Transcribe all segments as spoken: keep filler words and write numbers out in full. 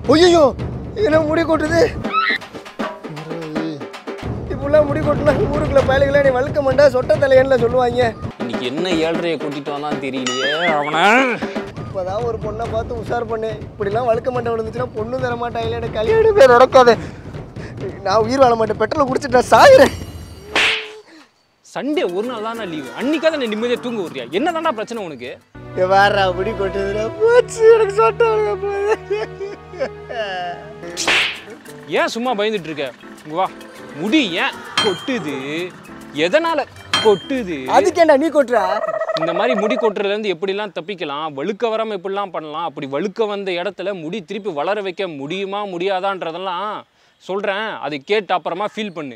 ஐயோ என்ன முடி கொட்டுது இப்பெல்லாம் முடி கொட்டினா ஊருக்குள்ள பயலுகளை நீ வழுக்க மாட்டா சொட்ட தலையன்ல சொல்லுவாங்க. இன்னைக்கு என்ன ஏழ்றையை கூட்டிட்டு வந்தான் தெரியலையே அவனை. இப்போதான் ஒரு பொண்ணை பார்த்து உஷார் பண்ணேன். இப்படிலாம் வழுக்க மாட்டேன் விழுந்துச்சுன்னா பொண்ணு தர மாட்டாங்களே, எனக்கு கல்யாணம் பேர் நடக்காது. நான் உயிர் வாழ மாட்டேன், பெட்ரோல் குடிச்சிட்டு நான் சாகுறேன். சண்டே ஒரு நாள் தானே லீவு, அன்னைக்காக நான் நிம்மதியாக தூங்க விடுறியா? என்ன தானே பிரச்சனை உனக்கு? வேற முடி கொட்டுதுன்னா போச்சு எனக்கு சொட்ட போகுது. ஏன் சும்மா பயந்துட்டு இருக்க? வா, முடி ஏன் கொட்டுது, எதனால கொட்டுது? அதுக்கேண்டா நீ கொட்டுற? இந்த மாதிரி முடி கொட்டுறதுல இருந்து எப்படிலாம் தப்பிக்கலாம், வழுக்க வராம எப்படிலாம் பண்ணலாம், அப்படி வழுக்க வந்த இடத்துல முடி திருப்பி வளர வைக்க முடியுமா முடியாதான்றதெல்லாம் சொல்றேன். அதை கேட்டு அப்புறமா ஃபீல் பண்ணு.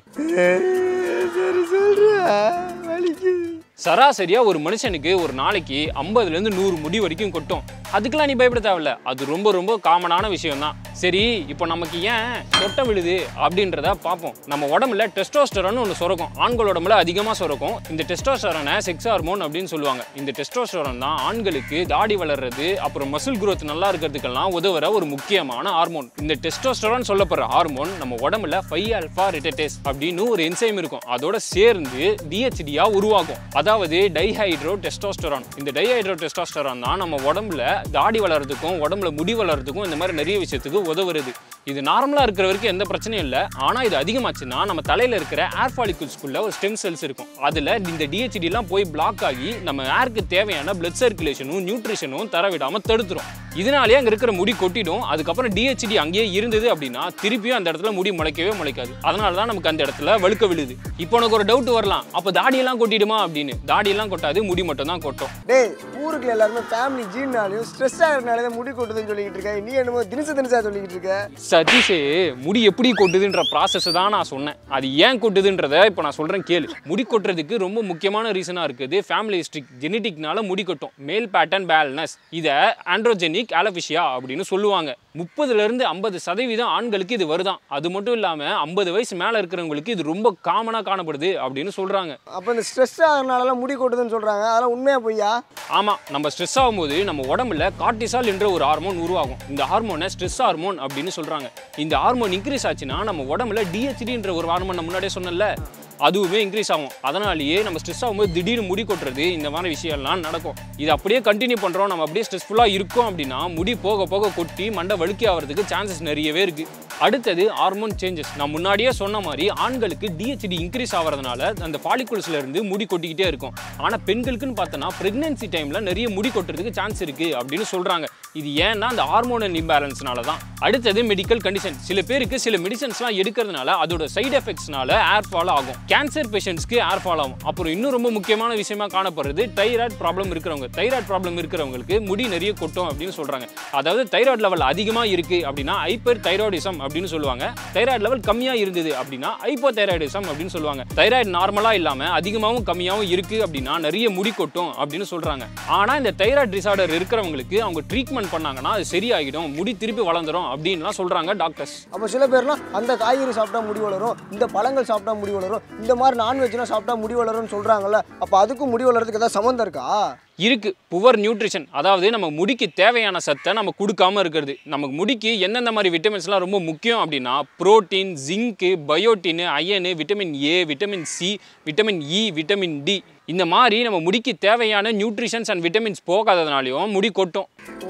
சராசரியா ஒரு மனுஷனுக்கு ஒரு நாளைக்கு ஐம்பதுல இருந்து நூறு முடி வரைக்கும் கொட்டும். அதுக்கெல்லாம் நீ பயப்பட தேவையில்ல, அது ரொம்ப ரொம்ப காமனான விஷயம் தான். சரி, இப்போ நமக்கு ஏன் சொட்டை விழுது அப்படின்றத பார்ப்போம். நம்ம உடம்புல டெஸ்டோஸ்டரோன் ஒன்று சுரக்கும், ஆண்கள் உடம்புல அதிகமாக சுரக்கும். இந்த டெஸ்டோஸ்டரோனை செக்ஸ் ஹார்மோன் அப்படின்னு சொல்லுவாங்க. இந்த டெஸ்டோஸ்டரோன் தான் ஆண்களுக்கு தாடி வளர்றது அப்புறம் மசில் குரோத் நல்லா இருக்கிறதுக்கெல்லாம் உதவுற ஒரு முக்கியமான ஹார்மோன். இந்த டெஸ்டோஸ்டரோன் சொல்லப்படுற ஹார்மோன் நம்ம உடம்புல ஃபைவ் ஆல்ஃபா ரெடுக்டேஸ் அப்படின்னு ஒரு என்சைம் இருக்கும், அதோட சேர்ந்து டிஹெச்டியா உருவாகும். அதாவது டைஹைட்ரோ டெஸ்டோஸ்டரோன். இந்த டைஹைட்ரோ டெஸ்டோஸ்டரோன் தான் நம்ம உடம்புல தாடி வளர்றதுக்கும் உடம்புல முடி வளர்றதுக்கும் இந்த மாதிரி நிறைய விஷயத்துக்கு உதவுறது. இது நார்மலாக இருக்கிற வரைக்கும் எந்த பிரச்சனையும் இல்லை. ஆனால் இது அதிகமாச்சுன்னா நம்ம தலையில் இருக்கிற ஏர் ஃபாலிகல்ஸ்குள்ள ஒரு ஸ்டெம் செல்ஸ் இருக்கும், அதில் இந்த டிஹெச்டிலாம் போய் பிளாக் ஆகி நம்ம ஏருக்கு தேவையான பிளட் சர்க்குலேஷனும் நியூட்ரிஷனும் தர விடாமல் தடுத்துரும். இதனாலேயே அங்கே இருக்கிற முடி கொட்டிடும். அதுக்கப்புறம் டிஹெச்டி அங்கேயே இருந்தது அப்படின்னா திருப்பியும் அந்த இடத்துல முடி முளைக்கவே முளைக்காது. அதனால தான் நமக்கு அந்த இடத்துல வழுக்க விழுது. இப்போ உனக்கு ஒரு டவுட் வரலாம், அப்போ தாடியெல்லாம் கொட்டிடுமா அப்படின்னு. தாடியெல்லாம் கொட்டாது, முடி மட்டும் தான் கொட்டும். டேய், ஊருக்கு எல்லாருமே ஃபேமிலி ஜீன்னாலையும் ஸ்ட்ரெஸ் ஆகிறதுனால முடி கொட்டுதுன்னு சொல்லிக்கிட்டு இருக்க, நீ என்னமோ தினசு தினசா சொல்லிக்கிட்டு இருக்க. சதீஷே, முடி எப்படி கொட்டுதுன்ற ப்ராசஸ் தான் நான் சொன்னேன். அது ஏன் கொட்டுதுன்றதை இப்போ நான் சொல்கிறேன் கேளு. முடி கொட்டுறதுக்கு ரொம்ப முக்கியமான ரீசனாக இருக்குது ஃபேமிலி ஹிஸ்ட்ரிக். ஜெனட்டிக்னால முடி கொட்டும். மேல் பேட்டர்ன் பேலன்ஸ், இதை ஆண்ட்ரோஜெனிக் அலோபேசியா அப்படின்னு சொல்லுவாங்க. முப்பதுல இருந்து ஐம்பது சதவீதம் ஆண்களுக்கு இது வருதான். அது மட்டும் இல்லாமல் ஐம்பது வயசு மேலே இருக்கிறவங்களுக்கு இது ரொம்ப காமனாக காணப்படுது அப்படின்னு சொல்கிறாங்க. அப்போ இந்த ஸ்ட்ரெஸ் ஆகிறதுனால முடி கொட்டுதுன்னு சொல்கிறாங்க, அதெல்லாம் உண்மையா பொய்யா? ஆமாம், நம்ம ஸ்ட்ரெஸ் ஆகும்போது நம்ம உடம்புல கார்டிசால் என்ற ஒரு ஹார்மோன் உருவாகும். இந்த ஹார்மோனை ஸ்ட்ரெஸ் ஹார்மோன் அப்படின்னு சொல்கிறாங்க. இந்த ஹார்மோன் இன்க்ரீஸ் ஆச்சுன்னா நம்ம உடம்புல டிஹெச்டின்ற ஒரு ஹார்மோன் நான் முன்னாடியே சொன்னல, அதுவுமே இன்க்ரீஸ் ஆகும். அதனாலேயே நம்ம ஸ்ட்ரெஸ் ஆகும்போது திடீர்னு முடி கொட்டுறது இந்த மாதிரி விஷயம்லாம் நடக்கும். இது அப்படியே கண்டினியூ பண்ணுறோம், நம்ம அப்படியே ஸ்ட்ரெஸ்ஃபுல்லாக இருக்கோம் அப்படின்னா முடி போக போக கொட்டி மண்டை வழுக்கி ஆகிறதுக்கு சான்சஸ் நிறையவே இருக்குது. அடுத்தது ஹார்மோன் சேஞ்சஸ். நான் முன்னாடியே சொன்ன மாதிரி ஆண்களுக்கு டிஹெச்டி இன்க்ரீஸ் ஆகிறதுனால அந்த ஃபாலிகுல்ஸ்ல இருந்து முடி கொட்டிக்கிட்டே இருக்கும். ஆனால் பெண்களுக்குன்னு பார்த்தோன்னா பிரெக்னன்சி டைமில் நிறைய முடி கொட்டுறதுக்கு சான்ஸ் இருக்குது அப்படின்னு சொல்கிறாங்க. இது ஏன்னா அந்த ஹார்மோனல் இம்பேலன்ஸ்னால தான். அடுத்தது மெடிக்கல் கண்டிஷன். சில பேருக்கு சில மெடிசன்ஸ்லாம் எடுக்கிறதுனால அதோட சைட் எஃபெக்ட்ஸ்னால ஏர் ஃபால் ஆகும். கேன்சர் பேஷண்ட்ஸ்க்கு ஏர் ஃபால் ஆகும். அப்புறம் இன்னும் ரொம்ப முக்கியமான விஷயமா காணப்படுறது தைராய்டு ப்ராப்ளம் இருக்கிறவங்க. தைராய்டு ப்ராப்ளம் இருக்கிறவங்களுக்கு முடி நிறைய கொட்டும் அப்படின்னு சொல்கிறாங்க. அதாவது தைராய்டு லெவல் அதிகமாக இருக்குது அப்படின்னா ஹைப்பர் தைராய்டிசம் அப்படின்னு சொல்லுவாங்க. தைராய்டு லெவல் கம்மியாக இருந்தது அப்படின்னா ஹைப்போ தைராய்டிசம் அப்படின்னு சொல்லுவாங்க. தைராய்டு நார்மலாக இல்லாமல் அதிகமாகவும் கம்மியாகவும் இருக்குது அப்படின்னா நிறைய முடி கொட்டும் அப்படின்னு சொல்கிறாங்க. ஆனால் இந்த தைராய்டு டிசார்டர் இருக்கிறவங்களுக்கு அவங்க ட்ரீட்மெண்ட் பண்ணாங்கன்னா அது சரியாகிடும், முடி திருப்பி வளர்ந்துடும் அப்படின்லாம் சொல்கிறாங்க டாக்டர்ஸ். அப்போ சில பேர்லாம் அந்த காய்கறி சாப்பிட்டா முடி வளரும், இந்த பழங்கள் சாப்பிட்டா முடி வளரும், இந்த மாதிரி நான்வெஜ்லாம் சாப்பிட்டா முடி வளரும்னு சொல்கிறாங்கல்ல, அப்போ அதுக்கும் முடி வளர்றதுக்கு ஏதாவது சம்மந்தம் இருக்கா? இருக்கு. புவர் நியூட்ரிஷன், அதாவது நம்ம முடிக்கு தேவையான சத்தை நம்ம கொடுக்காம இருக்கிறது. நமக்கு முடிக்கு எந்தெந்த மாதிரி விட்டமின்ஸ்லாம் ரொம்ப முக்கியம் அப்படின்னா protein, zinc, biotin, iron, vitamin A, vitamin C, vitamin E, vitamin D, இந்த மாதிரி நம்ம முடிக்கு தேவையான நியூட்ரிஷன்ஸ் அண்ட் விட்டமின்ஸ் போகாததுனாலையும் முடி கொட்டும்.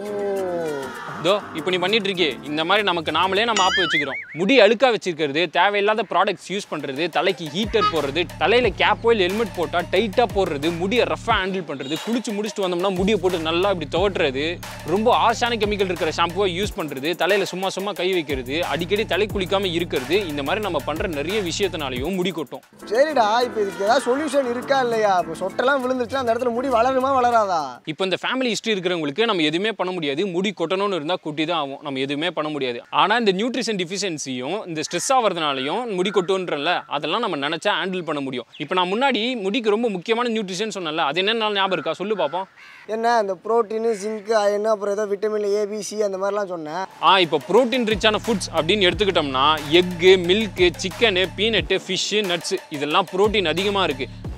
தோ இப்போ நீ பண்ணிட்டு இருக்கே இந்த மாதிரி நமக்கு நாமளே நம்ம ஆப்பு வச்சுக்கிறோம். முடி அழுக்கா வச்சிருக்கிறது, தேவையில்லாத ப்ராடக்ட்ஸ் யூஸ் பண்ணுறது, தலைக்கு ஹீட்டர் போடுறது, தலையில் கேப்போ இல்லை ஹெல்மெட் போட்டால் டைட்டாக போடுறது, முடியை ரஃபாக ஹேண்டில் பண்ணுறது, குளிச்சு முடிச்சுட்டு வந்தோம்னா முடியை போட்டு நல்லா இப்படி துவட்டுறது, ரொம்ப ஆர்ஷான கெமிக்கல் இருக்கிற ஷாம்புவை யூஸ் பண்ணுறது, தலையில் சும்மா சும்மா கை வைக்கிறது, அடிக்கடி தலை குளிக்காமல் இருக்கிறது, இந்த மாதிரி நம்ம பண்ணுற நிறைய விஷயத்தினாலையும் முடி கொட்டும். சரிடா, இப்போ இதுக்கு ஏதாவது சொல்யூஷன் இருக்கா இல்லையா? இப்போ சொட்டெல்லாம் விழுந்துருச்சுன்னா அந்த இடத்துல முடி வளருமா வளராதா? இப்போ இந்த ஃபேமிலி ஹிஸ்ட்ரி இருக்கிறவங்களுக்கு நம்ம எதுவுமே பண்ண முடியாது. முடி கொட்டணும்னு இருந்தால் குட்டி தான் ஆகும், நம்ம எதுவுமே பண்ண முடியாது. ஆனால் இந்த நியூட்ரிஷன் டிஃபிஷியன்சியும் இந்த ஸ்ட்ரெஸ் ஆகிறதுனாலையும் முடி கொட்டுன்றல அதெல்லாம் நம்ம நினச்சா ஹேண்டில் பண்ண முடியும். இப்போ நான் முன்னாடி முடிக்கு ரொம்ப முக்கியமான நியூட்ரிஷன் சொன்னல, அது என்னென்ன ஞாபகம் இருக்கா சொல்லு பார்ப்போம். என்ன அந்த புரோட்டீன், ஜிங்க், அயன், அப்புறம் ஏதோ விட்டமின் ஏ, பி, சி அந்த மாதிரிலாம் சொன்னேன். ஆ இப்போ புரோட்டீன் ரிச்சான ஃபுட்ஸ் அப்படின்னு எடுத்துக்கிட்டோம்னா egg, milk, chicken, peanut, fish, nuts இதெல்லாம் புரோட்டீன் அதிகமாக இருக்குது.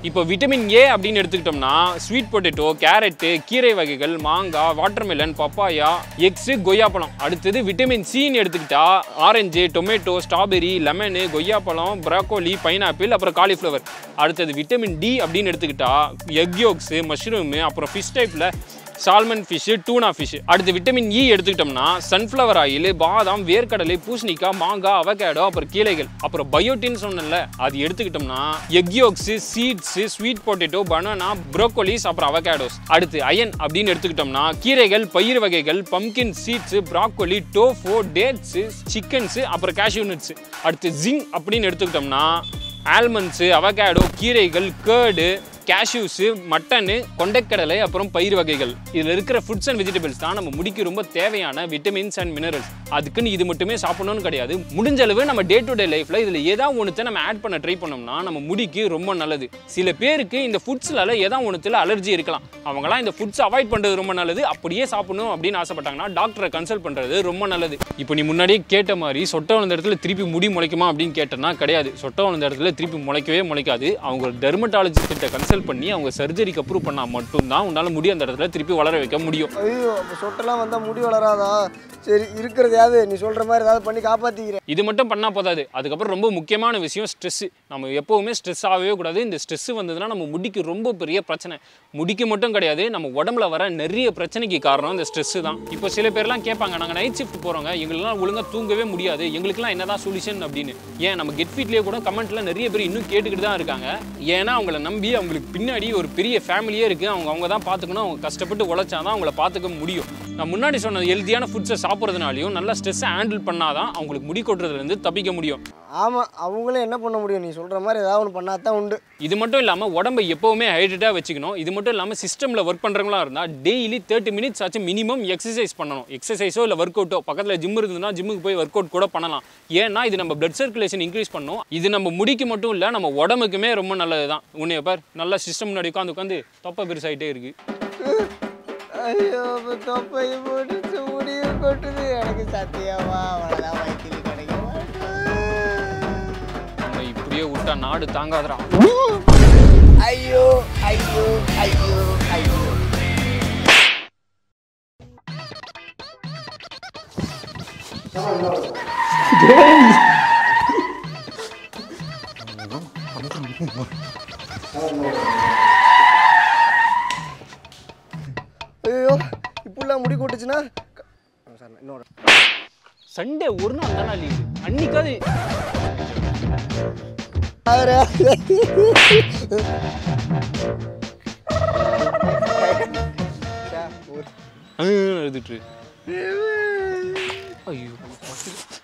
இப்போ விட்டமின் ஏ அப்படின்னு எடுத்துக்கிட்டோம்னா ஸ்வீட் பொட்டேட்டோ, கேரட்டு, கீரை வகைகள், மாங்காய், வாட்டர்மெலன், பப்பாயா, எக்ஸு, கொய்யாப்பழம். அடுத்தது விட்டமின் சின்னு எடுத்துக்கிட்டா ஆரஞ்சு, டொமேட்டோ, ஸ்ட்ராபெரி, லெமனு, கொய்யாப்பழம், ப்ராக்கோலி, பைனாப்பிள், அப்புறம் காலிஃப்ளவர். அடுத்தது விட்டமின் டி அப்படின்னு எடுத்துக்கிட்டா எக் யோக்ஸு, மஷ்ரூமு, அப்புறம் ஃபிஷ் டைப்பில் சால்மன் ஃபிஷ்ஷு, டூனா ஃபிஷ்ஷு. அடுத்து விட்டமின் இ எடுத்துக்கிட்டோம்னா சன்ஃப்ளவர் ஆயில், பாதாம், வேர்க்கடலை, பூசணிக்காய், மாங்காய், அவகேடோ, அப்புறம் கீரைகள். அப்புறம் பயோட்டின் சொன்னல அது எடுத்துக்கிட்டோம்னா egg yolks, seeds, sweet potato, banana, broccolis, அப்புறம் அவகேடோஸ். அடுத்து அயன் அப்படின்னு எடுத்துக்கிட்டோம்னா கீரைகள், பயிர் வகைகள், pumpkin seeds, broccoli, tofu, dates, chickens, அப்புறம் கேஷ்யூ நட்ஸு. அடுத்து ஜிங்க் அப்படின்னு எடுத்துக்கிட்டோம்னா ஆல்மண்ட்ஸு, அவகேடோ, கீரைகள், கேர்டு, கேஷ்யூஸு, மட்டனு, கொண்டைக்கடலை, அப்புறம் பயிர் வகைகள். இதில் இருக்கிற ஃப்ரூட்ஸ் அண்ட் வெஜிடபிள்ஸ் தான் நம்ம முடிக்கு ரொம்ப தேவையான விட்டமின்ஸ் அண்ட் மினரல்ஸ். அதுக்குன்னு இது மட்டுமே சாப்பிடணும்னு கிடையாது. முடிஞ்ச அளவு நம்ம டே டு டே லைஃப்பில் இதில் ஏதாவது ஒன்றுத்தை நம்ம ஆட் பண்ண ட்ரை பண்ணோம்னா நம்ம முடிக்கு ரொம்ப நல்லது. சில பேருக்கு இந்த ஃபுட்ஸில் ஏதாவது ஒன்றுத்தில் அலர்ஜி இருக்கலாம். அவங்களாம் இந்த ஃபுட்ஸ் அவாய்ட் பண்ணுறது ரொம்ப நல்லது. அப்படியே சாப்பிடணும் அப்படின்னு ஆசைப்பட்டாங்கன்னா டாக்டரை கன்சல்ட் பண்ணுறது ரொம்ப நல்லது. இப்போ நீ முன்னாடியே கேட்ட மாதிரி சொட்டை வளர்ந்த இடத்துல திருப்பி முடி முளைக்குமா அப்படின்னு கேட்டேன்னா கிடையாது. சொட்டை வளர்ந்த இடத்துல திருப்பி முளைக்கவே முளைக்காது. அவங்க டெர்மட்டாலஜிஸ்ட் கிட்ட கன்சல்ட் பண்ணி அவங்க சர்ஜரிக்கு அப்ரூவ் பண்ணா மட்டும்தான் உன்னால முடி அந்த இடத்துல திருப்பி வளர வைக்க முடியும். ஐயோ, சொட்டெல்லாம் வந்தா முடி வளராதா? சரி, இருக்கிறதையாவது நீ சொல்ற மாதிரி ஏதாவது பண்ணி காப்பாத்திக்கிறேன். இது மட்டும் பண்ணா போதாது. அதுக்கப்புறம் ரொம்ப முக்கியமான விஷயம் ஸ்ட்ரெஸ். நம்ம எப்பவுமே ஸ்ட்ரெஸ் ஆகவே கூடாது. இந்த ஸ்ட்ரெஸ் வந்ததுன்னா நம்ம முடிக்கு ரொம்ப பெரிய பிரச்சனை. முடிக்கு மட்டும் கிடையாது, நம்ம உடம்புல வர நிறைய பிரச்சனைக்கு காரணம் இந்த ஸ்ட்ரெஸ் தான். இப்போ சில பேர்லாம் கேட்பாங்க, நாங்கள் நைட் ஷிஃப்ட் போறோங்க, எங்களுக்குலாம் ஒழுங்காக தூங்கவே முடியாது, எங்களுக்குலாம் என்னதான் சொல்யூஷன் அப்படின்னு. ஏன் நம்ம கெட் ஃபீட்லேயே கூட கமெண்ட்ல நிறைய பேர் இன்னும் கேட்டுக்கிட்டு தான் இருக்காங்க. ஏன்னா அவங்கள நம்பி அவங்களுக்கு பின்னாடி ஒரு பெரிய ஃபேமிலியே இருக்குது. அவங்க அவங்க தான் பார்த்துக்கணும். அவங்க கஷ்டப்பட்டு உழைச்சாதான் அவங்கள பார்த்துக்க முடியும். நான் முன்னாடி சொன்ன ஹெல்த்தியான ஃபுட்ஸை சாப்பிட்றதுனாலையும் நல்லா ஸ்ட்ரெஸ்ஸை ஹேண்டில் பண்ணாதான் அவங்களுக்கு முடி கொட்டுறதுலேருந்து தப்பிக்க முடியும். ஆமாம், அவங்களே என்ன பண்ண முடியும்? நீ சொல்கிற மாதிரி ஏதாவது ஒன்று பண்ணால் தான் உண்டு. இது மட்டும் இல்லாமல் உடம்பை எப்போவுமே ஹைட்ரேட்டாக வச்சுக்கணும். இது மட்டும் இல்லாமல் சிஸ்டமில் ஒர்க் பண்ணுறவங்களா இருந்தால் டெய்லி தேர்ட்டி மினிட்ஸ் ஆச்சு மினிமம் எக்ஸசைஸ் பண்ணணும். எக்ஸசைஸோ இல்லை ஒர்க் அவுட்டோ, பக்கத்தில் ஜிம் இருந்ததுன்னா ஜிம்முக்கு போய் ஒர்க் அவுட் கூட பண்ணலாம். ஏன்னா இது நம்ம பிளட் சர்க்குலேஷன் இன்க்ரீஸ் பண்ணும். இது நம்ம முடிக்கு மட்டும் இல்லை, நம்ம உடம்புக்குமே ரொம்ப நல்லது தான். உன்னைய பார், நல்லா சிஸ்டம் முன்னாடி உட்காந்து உட்காந்து தொப்பை பெருசாகிட்டே இருக்கு. ஐயோ, தொப்பை போட்டு முடிய கொட்டுது. எனக்கு சத்தியமா அவ்வளோதான் வயிற்றுல கிடைக்க நம்ம இப்படியே விட்டா நாடு தாங்காதரா. ஐயோ ஐயோ ஐயோ ஐயோ. ஐயோ, இப்படிலாம் முடி கொட்டுச்சுன்னா இன்னொரு சண்டே ஒரு நாள் தானே லீவு, அன்னைக்காது எழுதிட்டு. ஐயோ